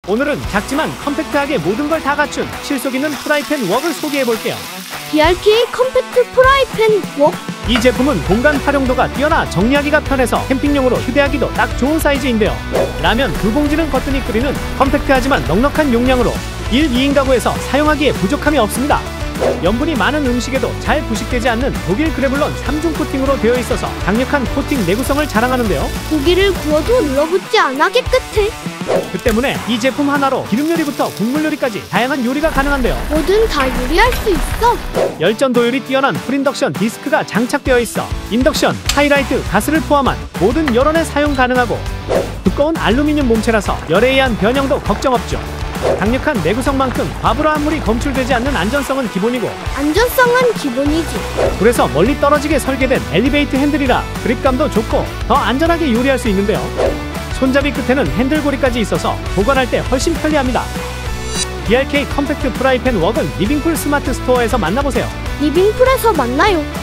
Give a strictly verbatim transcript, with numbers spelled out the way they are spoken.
오늘은 작지만 컴팩트하게 모든 걸 다 갖춘 실속 있는 프라이팬 웍을 소개해볼게요. 비알케이 컴팩트 프라이팬 웍. 이 제품은 공간 활용도가 뛰어나 정리하기가 편해서 캠핑용으로 휴대하기도 딱 좋은 사이즈인데요. 라면 두 봉지는 거뜬히 끓이는 컴팩트하지만 넉넉한 용량으로 일, 이인 가구에서 사용하기에 부족함이 없습니다. 염분이 많은 음식에도 잘 부식되지 않는 독일 그래블론 삼중 코팅으로 되어 있어서 강력한 코팅 내구성을 자랑하는데요. 고기를 구워도 눌러붙지 않아 깨끗해. 그 때문에 이 제품 하나로 기름 요리부터 국물 요리까지 다양한 요리가 가능한데요. 뭐든 다 요리할 수 있어. 열전 도율이 뛰어난 풀인덕션 디스크가 장착되어 있어 인덕션, 하이라이트, 가스를 포함한 모든 열원에 사용 가능하고 두꺼운 알루미늄 몸체라서 열에 의한 변형도 걱정 없죠. 강력한 내구성만큼 과불화합물이 검출되지 않는 안전성은 기본이고 안전성은 기본이지. 그래서 멀리 떨어지게 설계된 엘리베이트 핸들이라 그립감도 좋고 더 안전하게 요리할 수 있는데요. 손잡이 끝에는 핸들고리까지 있어서 보관할 때 훨씬 편리합니다. 비알케이 컴팩트 프라이팬 웍은 리빙풀 스마트 스토어에서 만나보세요. 리빙풀에서 만나요.